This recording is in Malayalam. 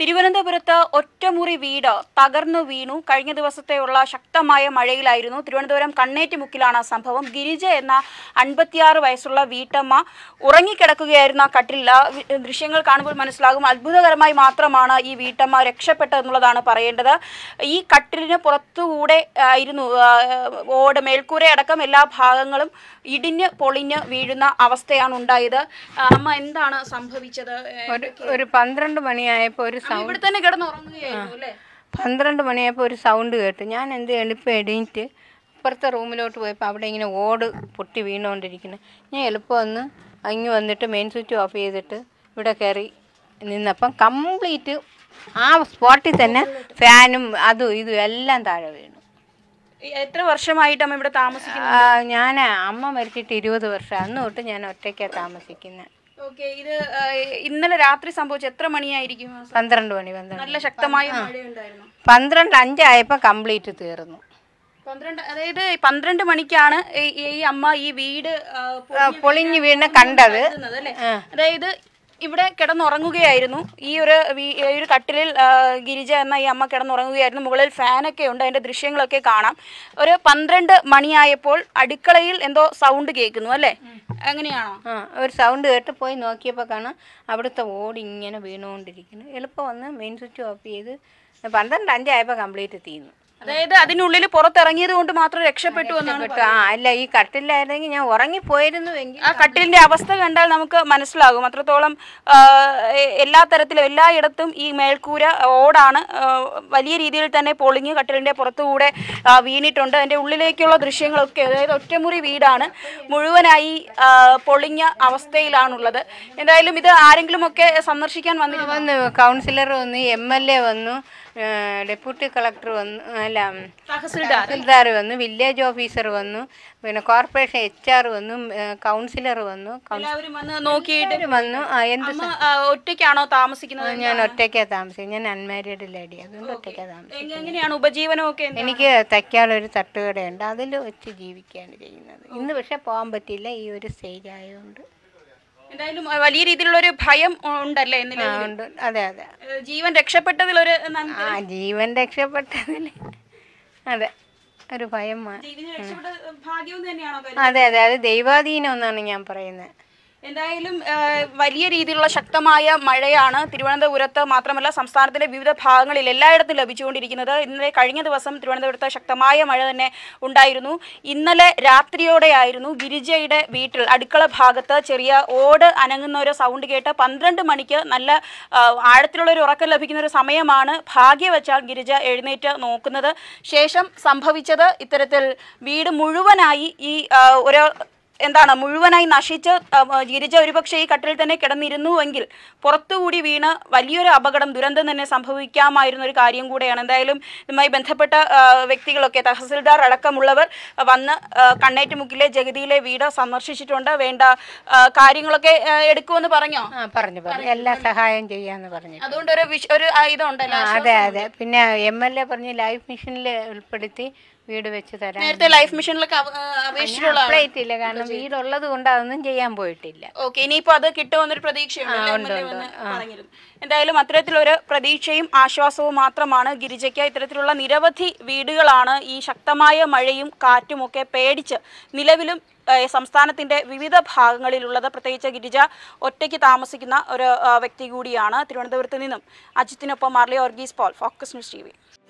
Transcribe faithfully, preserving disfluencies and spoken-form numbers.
തിരുവനന്തപുരത്ത് ഒറ്റമുറി വീട് തകർന്നു വീണു. കഴിഞ്ഞ ദിവസത്തെയുള്ള ശക്തമായ മഴയിലായിരുന്നു. തിരുവനന്തപുരം കണ്ണേറ്റുമുക്കിലാണ് സംഭവം. ഗിരിജ എന്ന അൻപത്തിയാറ് വയസ്സുള്ള വീട്ടമ്മ ഉറങ്ങിക്കിടക്കുകയായിരുന്ന കട്ടിലിൽ ദൃശ്യങ്ങൾ കാണുമ്പോൾ മനസ്സിലാകും. അത്ഭുതകരമായി മാത്രമാണ് ഈ വീട്ടമ്മ രക്ഷപ്പെട്ടതെന്നുള്ളതാണ് പറയേണ്ടത്. ഈ കട്ടിലിന് പുറത്തുകൂടെ ആയിരുന്നു ഓട് മേൽക്കൂരയടക്കം എല്ലാ ഭാഗങ്ങളും ഇടിഞ്ഞ് പൊളിഞ്ഞ് വീഴുന്ന അവസ്ഥയാണ് ഉണ്ടായത്. അമ്മ, എന്താണ് സംഭവിച്ചത്? ഒരു പന്ത്രണ്ട് മണിയായപ്പോൾ ഒരു ഇവിടെ തന്നെ കിടന്നുറങ്ങുകയായിരുന്നു അല്ലേ? പന്ത്രണ്ട് മണിയായപ്പോൾ ഒരു സൗണ്ട് കേട്ടു. ഞാൻ എന്ത് എളുപ്പം എണീറ്റ് ഇപ്പുറത്തെ റൂമിലോട്ട് പോയപ്പോൾ അവിടെ ഇങ്ങനെ ഓട് പൊട്ടി വീണുകൊണ്ടിരിക്കുന്നു. ഞാൻ എളുപ്പം വന്ന് അങ്ങ് വന്നിട്ട് മെയിൻ സ്വിച്ച് ഓഫ് ചെയ്തിട്ട് ഇവിടെ കയറി നിന്നപ്പം കംപ്ലീറ്റ് ആ സ്പോട്ടിൽ തന്നെ ഫാനും അതും ഇതും എല്ലാം താഴെ വീണു. എത്ര വർഷമായിട്ട് അമ്മ ഇവിടെ താമസിക്കുന്നത്? ഞാൻ അമ്മ മരിച്ചിട്ട് ഇരുപത് വർഷം. അന്ന് തൊട്ട് ഞാൻ ഒറ്റയ്ക്കാണ് താമസിക്കുന്നത്. ഓക്കെ, ഇത് ഇന്നലെ രാത്രി സംഭവിച്ചു. എത്ര മണിയായിരിക്കും? പന്ത്രണ്ട് മണി. പന്ത്രണ്ട് നല്ല ശക്തമായ മഴയുണ്ടായിരുന്നു. പന്ത്രണ്ട് അഞ്ചായപ്പോൾ കംപ്ലീറ്റ് തീർന്നു. പന്ത്രണ്ട് അതായത് പന്ത്രണ്ട് മണിക്കാണ് ഈ അമ്മ ഈ വീട് പൊളിഞ്ഞു വീണ് കണ്ടത്. അതായത് ഇവിടെ കിടന്നുറങ്ങുകയായിരുന്നു. ഈ ഒരു ഈ ഒരു കട്ടിലിൽ ഗിരിജ എന്ന ഈ അമ്മ കിടന്നുറങ്ങുകയായിരുന്നു. മുകളിൽ ഫാനൊക്കെ ഉണ്ട്. അതിൻ്റെ ദൃശ്യങ്ങളൊക്കെ കാണാം. ഒരു പന്ത്രണ്ട് മണിയായപ്പോൾ അടുക്കളയിൽ എന്തോ സൗണ്ട് കേൾക്കുന്നു അല്ലേ? എങ്ങനെയാണോ? ആ, ഒരു സൗണ്ട് കേട്ട് പോയി നോക്കിയപ്പോൾ കാണാം അവിടുത്തെ ഓടി ഇങ്ങനെ വീണുകൊണ്ടിരിക്കുന്നു. എളുപ്പം വന്ന് മെയിൻ സ്വിച്ച് ഓഫ് ചെയ്ത് പന്ത്രണ്ട് അഞ്ചായപ്പോൾ കംപ്ലീറ്റ് തീർന്നു. അതായത് അതിനുള്ളിൽ പുറത്തിറങ്ങിയത് കൊണ്ട് മാത്രം രക്ഷപ്പെട്ടു എന്നാണ്. ആ, അല്ല, ഈ കട്ടിലായിരുന്നെങ്കിൽ ഞാൻ ഉറങ്ങിപ്പോയിരുന്നുവെങ്കിൽ. ആ കട്ടിലിന്റെ അവസ്ഥ കണ്ടാൽ നമുക്ക് മനസ്സിലാകും അത്രത്തോളം എല്ലാ തരത്തിലും എല്ലായിടത്തും ഈ മേൽക്കൂര ഓടാണ് വലിയ രീതിയിൽ തന്നെ പൊളിഞ്ഞ് കട്ടിലിന്റെ പുറത്തുകൂടെ വീണിട്ടുണ്ട്. അതിന്റെ ഉള്ളിലേക്കുള്ള ദൃശ്യങ്ങളൊക്കെ, അതായത് ഒറ്റമുറി വീടാണ്, മുഴുവനായി പൊളിഞ്ഞ അവസ്ഥയിലാണുള്ളത്. എന്തായാലും ഇത് ആരെങ്കിലും ഒക്കെ സന്ദർശിക്കാൻ വന്നിരുന്നു? വന്നു, കൗൺസിലർ വന്നു, എം എൽ എ വന്നു, ഡെപ്യൂട്ടി കളക്ടർ വന്നു, അല്ല തഹസിൽദാർ വന്നു, വില്ലേജ് ഓഫീസർ വന്നു, പിന്നെ കോർപ്പറേഷൻ എച്ച് ആർ വന്നു, കൗൺസിലർ വന്നു. എല്ലാവരും വന്ന് നോക്കിയിട്ട് വന്നു. എന്ത് ഒറ്റയ്ക്കാണോ താമസിക്കുന്നത്? ഞാൻ ഒറ്റയ്ക്കാണ് താമസിക്കുന്നത്. ഞാൻ അൺമാരീഡ് ലേഡി, അതുകൊണ്ട് ഒറ്റയ്ക്കാണ് താമസിക്കുന്നത്. എങ്ങനെയാണ് ഉപജീവനമൊക്കെ? എനിക്ക് തയ്ക്കാളൊരു തട്ടുകടയുണ്ട്, അതിൽ വെച്ച് ജീവിക്കുകയാണ് ചെയ്യുന്നത്. ഇന്ന് പക്ഷെ പോകാൻ പറ്റില്ല, ഈ ഒരു സ്റ്റേജ് ആയതുകൊണ്ട്. എന്തായാലും വലിയ രീതിയിലുള്ള ഒരു ഭയം ഉണ്ടല്ലേ? ഉണ്ട്. അതെ അതെ. ജീവൻ രക്ഷപ്പെട്ടതിലൊരു ആ ജീവൻ രക്ഷപ്പെട്ടതിൽ അതെ ഒരു ഭയം. അതെ അതെ, അത് ദൈവാധീനം എന്നാണ് ഞാൻ പറയുന്നത്. എന്തായാലും വലിയ രീതിയിലുള്ള ശക്തമായ മഴയാണ് തിരുവനന്തപുരത്ത് മാത്രമല്ല സംസ്ഥാനത്തിന്റെ വിവിധ ഭാഗങ്ങളിൽ എല്ലായിടത്തും ലഭിച്ചുകൊണ്ടിരിക്കുന്നത്. ഇന്നലെ കഴിഞ്ഞ ദിവസം തിരുവനന്തപുരത്ത് ശക്തമായ മഴ തന്നെ ഉണ്ടായിരുന്നു. ഇന്നലെ രാത്രിയോടെയായിരുന്നു ഗിരിജയുടെ വീട്ടിൽ അടുക്കള ഭാഗത്ത് ചെറിയ ഓട് അനങ്ങുന്ന ഒരു സൗണ്ട് കേട്ട് പന്ത്രണ്ട് മണിക്ക് നല്ല ആഴത്തിലുള്ള ഒരു ഉറക്കം ലഭിക്കുന്ന ഒരു സമയമാണ് ഭാഗ്യവച്ചാൽ ഗിരിജ എഴുന്നേറ്റ് നോക്കുന്നത്. ശേഷം സംഭവിച്ചത് ഇത്തരത്തിൽ വീട് മുഴുവനായി ഈ ഒരു എന്താണ് മുഴുവനായി നശിച്ച് ഗിരിജ ഒരുപക്ഷെ ഈ കട്ടിൽ തന്നെ കിടന്നിരുന്നുവെങ്കിൽ പുറത്തുകൂടി വീണ് വലിയൊരു അപകടം ദുരന്തം തന്നെ സംഭവിക്കാമായിരുന്ന ഒരു കാര്യം കൂടെയാണ്. എന്തായാലും ഇതുമായി ബന്ധപ്പെട്ട വ്യക്തികളൊക്കെ തഹസിൽദാർ അടക്കമുള്ളവർ വന്ന് കണ്ണേറ്റുമുക്കിലെ ജഗതിയിലെ വീട് സന്ദർശിച്ചിട്ടുണ്ട്. വേണ്ട കാര്യങ്ങളൊക്കെ എടുക്കുമെന്ന് പറഞ്ഞോ? പറഞ്ഞു പറഞ്ഞു എല്ലാ സഹായം ചെയ്യാന്ന് പറഞ്ഞു. അതുകൊണ്ട് ഒരു ഒരു ഇതുണ്ടല്ലോ. അതെ അതെ. പിന്നെ എം എൽ എ പറഞ്ഞ് ലൈഫ് മിഷനിൽ ഉൾപ്പെടുത്തി വീട് വെച്ച് തരാം. നേരത്തെ ലൈഫ് മിഷനിലൊക്കെ അപേക്ഷിച്ചില്ല, കാരണം വീടുള്ളത് കൊണ്ട് അതൊന്നും ചെയ്യാൻ പോയിട്ടില്ല. ഓക്കെ, ഇനിയിപ്പോ അത് കിട്ടുമെന്നൊരു പ്രതീക്ഷയുണ്ട്. എന്തായാലും അത്തരത്തിലൊരു പ്രതീക്ഷയും ആശ്വാസവും മാത്രമാണ് ഗിരിജയ്ക്ക്. ഇത്തരത്തിലുള്ള നിരവധി വീടുകളാണ് ഈ ശക്തമായ മഴയും കാറ്റുമൊക്കെ പേടിച്ച് നിലവിലും സംസ്ഥാനത്തിന്റെ വിവിധ ഭാഗങ്ങളിലുള്ളത്. പ്രത്യേകിച്ച് ഗിരിജ ഒറ്റയ്ക്ക് താമസിക്കുന്ന ഒരു വ്യക്തി കൂടിയാണ്. തിരുവനന്തപുരത്ത് നിന്നും അജിത്തിനൊപ്പം Marly Orgees Paul, focus news T V.